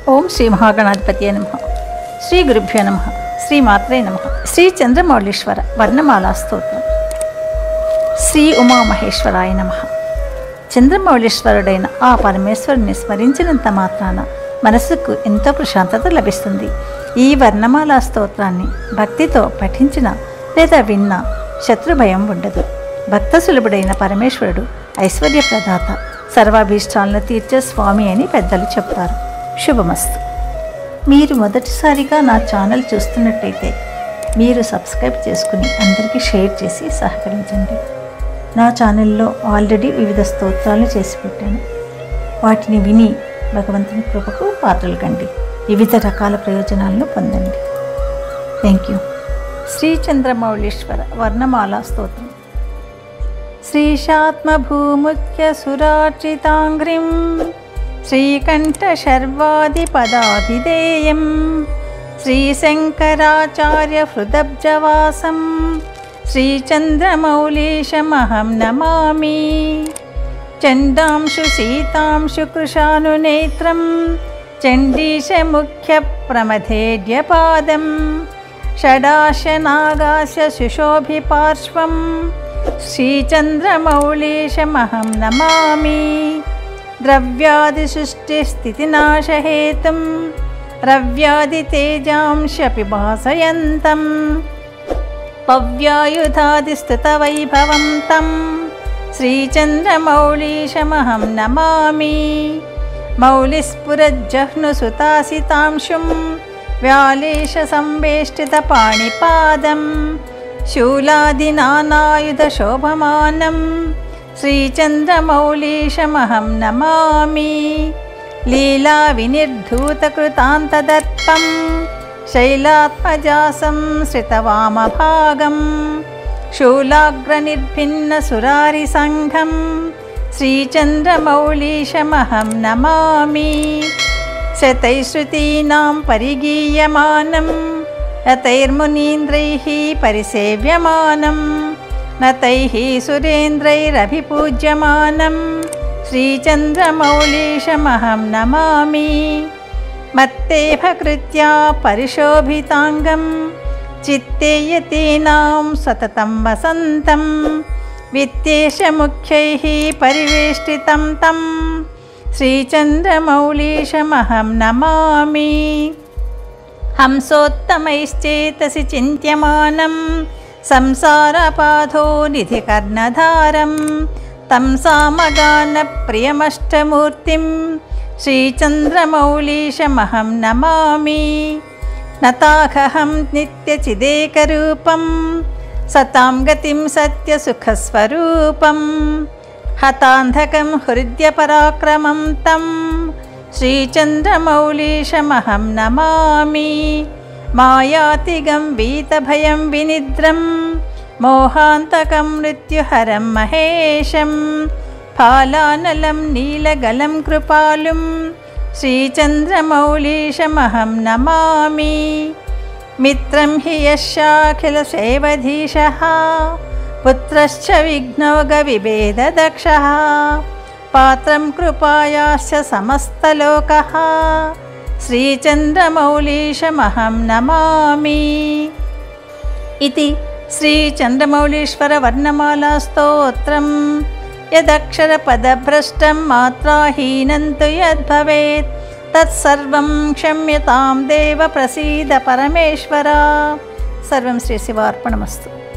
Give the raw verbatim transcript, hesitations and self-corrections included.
ఓం శ్రీ మహాగణాధిపతియే నమః. శ్రీ గురుభ్యో నమః. శ్రీ మాత్రే నమః. శ్రీ చంద్రమౌళీశ్వర వర్ణమాలా స్తోత్రం. శ్రీ ఉమామహేశ్వరాయ నమః. చంద్రమౌళీశ్వరుడైన ఆ పరమేశ్వరుని స్మరించినంత మాత్రాన మనసుకు ఎంతో ప్రశాంతత లభిస్తుంది. ఈ వర్ణమాలా స్తోత్రాన్ని భక్తితో పఠించిన లేదా విన్న శత్రుభయం ఉండదు. భక్త సులభుడైన పరమేశ్వరుడు ఐశ్వర్య ప్రదాత, సర్వాభీష్టాలను తీర్చే స్వామి అని పెద్దలు చెప్తారు. శుభమస్తు. మీరు మొదటిసారిగా నా ఛానల్ చూస్తున్నట్టయితే మీరు సబ్స్క్రైబ్ చేసుకుని అందరికీ షేర్ చేసి సహకరించండి. నా ఛానల్లో ఆల్రెడీ వివిధ స్తోత్రాలు చేసి పెట్టాను. వాటిని విని భగవంతుని కృపకు పాత్రలు కండి. వివిధ రకాల ప్రయోజనాలను పొందండి. Thank you. శ్రీ చంద్రమౌళీశ్వర వర్ణమాలా స్తోత్రం. శ్రీశాత్మభూముఖ్య సురార్చితాంగ్రిం శ్రీకంఠశర్వాదిపదాభిధేయం శ్రీశంకరాచార్య హృదబ్జవాసం శ్రీచంద్రమౌళీశమహం నమామి. చండాంశు సీతాంశు కృశానునేత్రం చండీశముఖ్య ప్రమథేడ్యపాదం షడాశనాగాస్య సుశోభిపార్శ్వం శ్రీచంద్రమౌళీశమహం నమామి. ద్రవ్యాదిసృష్టిస్థితినాశహేతుం రవ్యాదితేజాంశపి భాసయంతం పవ్యాయుధాదిస్థితవైభవం తం శ్రీచంద్రమౌళీశమహం నమామి. మౌలిస్ఫురజ్జహ్నుసుతాసితాంశుం వ్యాలేశ సంవేష్టితపాణిపాదం శూలాదినానాయుధశోభమానం శ్రీచంద్రమౌళీశమహం నమామి. లీలా వినిర్ధూతకృతాంతదర్పం శైలాత్మజాసం శ్రితవామభాగం శూలాగ్రనిర్భిన్నసురారిసంఘం శ్రీచంద్రమౌళీశమహం నమామి. శతైశ్రుతీనాం పరిగీయమానం యతైర్మునీంద్రైః పరిసేవ్యమానం నతైః సురేంద్రైరభిపూజ్యమానం శ్రీచంద్రమౌళీశమహం నమామి. మత్తేభకృత్యా పరిశోభితాంగం చిత్తే యతీనాం సతతం వసంతం విత్తేశముఖ్యైః పరివేష్టితం తం శ్రీచంద్రమౌళీశమహం నమామి. హంసోత్తమైశ్చేతసి చింత్యమానం సంసారపాధో నిధికర్ణధారం తం సామగానప్రియమష్టమూర్తిం శ్రీచంద్రమౌళీశమహం నమామి. నతాఖహం నిత్యచిదేకరూపం సతాం గతిం సత్యసుఖస్వరూపం హతాంధకం హృద్యపరాక్రమం తం శ్రీచంద్రమౌళీశమహం నమామి. మాయాతిగం వీతభయం వినిద్రం మోహాంతకం మృత్యుహరం మహేశం ఫాలానలం నీలగలం కృపాలుం శ్రీచంద్రమౌళీశమహం నమామి. మిత్రం హి యస్యాఖిలసేవధీశః పుత్రశ్చ విఘ్నౌఘవిభేదదక్షః పాత్రం కృపాయాశ్చ సమస్తలోకః శ్రీచంద్రమౌళీశమహం నమామి. ఇది శ్రీచంద్రమౌళీశ్వర వర్ణమాలా స్తోత్రం. యదక్షరపదభ్రష్టం మాత్రాహీనం తు యద్భవేత్ తత్సర్వం క్షమ్యతాం దేవ ప్రసీద పరమేశ్వర. సర్వం శ్రీ శివార్పణమస్తు.